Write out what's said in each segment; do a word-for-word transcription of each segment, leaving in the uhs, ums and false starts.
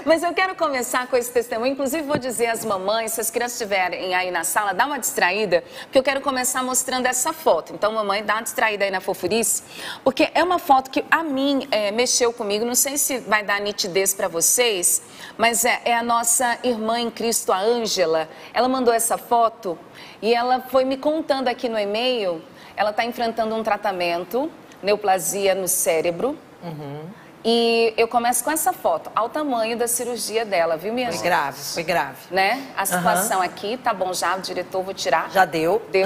Mas eu quero começar com esse testemunho. Inclusive, vou dizer às mamães, se as crianças estiverem aí na sala, dá uma distraída, porque eu quero começar mostrando essa foto. Então, mamãe, dá uma distraída aí na fofurice, porque é uma foto que a mim é, mexeu comigo. Não sei se vai dar nitidez para vocês, mas é, é a nossa irmã em Cristo, a Ângela. Ela mandou essa foto e ela foi me contando aqui no e-mail. Ela está enfrentando um tratamento, neoplasia no cérebro. Uhum. E eu começo com essa foto, ao tamanho da cirurgia dela, viu, minha Foi gente? grave, foi grave. Né? A situação Uhum. aqui, tá bom já, o diretor, vou tirar. Já deu. Deu.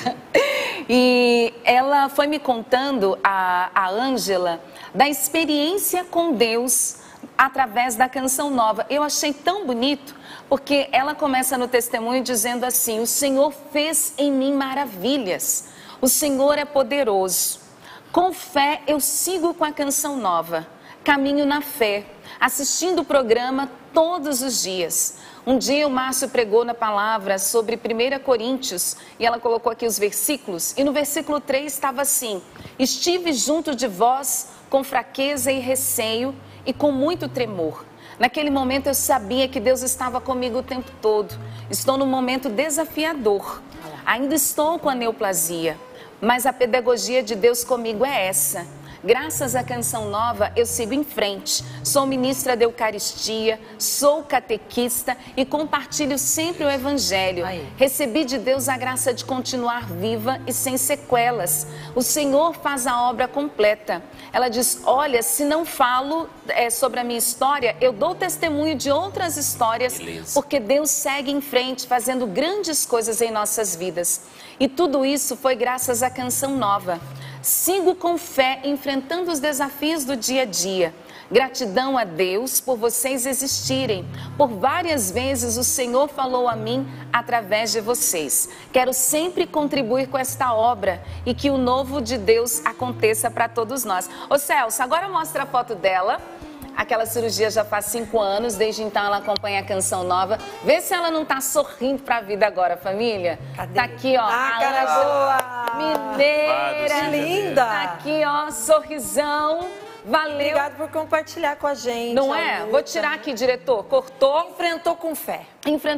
E ela foi me contando, a, a Ângela, da experiência com Deus através da Canção Nova. Eu achei tão bonito, porque ela começa no testemunho dizendo assim: o Senhor fez em mim maravilhas, o Senhor é poderoso. Com fé eu sigo com a Canção Nova, caminho na fé, assistindo o programa todos os dias. Um dia o Márcio pregou na palavra sobre primeira Coríntios e ela colocou aqui os versículos, e no versículo três estava assim: estive junto de vós com fraqueza e receio e com muito tremor. Naquele momento eu sabia que Deus estava comigo o tempo todo. Estou num momento desafiador, ainda estou com a neoplasia, mas a pedagogia de Deus comigo é essa. Graças à Canção Nova, eu sigo em frente. Sou ministra da Eucaristia, sou catequista e compartilho sempre o Evangelho. Aí. Recebi de Deus a graça de continuar viva e sem sequelas. O Senhor faz a obra completa. Ela diz: olha, se não falo é, sobre a minha história, eu dou testemunho de outras histórias, beleza, porque Deus segue em frente, fazendo grandes coisas em nossas vidas. E tudo isso foi graças à Canção Nova. Sigo com fé, enfrentando os desafios do dia a dia. Gratidão a Deus por vocês existirem. Por várias vezes o Senhor falou a mim através de vocês. Quero sempre contribuir com esta obra e que o novo de Deus aconteça para todos nós. Ô Celso, agora mostra a foto dela. Aquela cirurgia já faz cinco anos, desde então ela acompanha a Canção Nova. Vê se ela não tá sorrindo pra vida agora, família. Cadê? Tá aqui, ó. Ah, cara boa! Mineira. Linda! Tá aqui, ó, sorrisão. Valeu. Obrigado por compartilhar com a gente. Não é? Vou tirar aqui, diretor. Cortou. Enfrentou com fé. Enfrentou.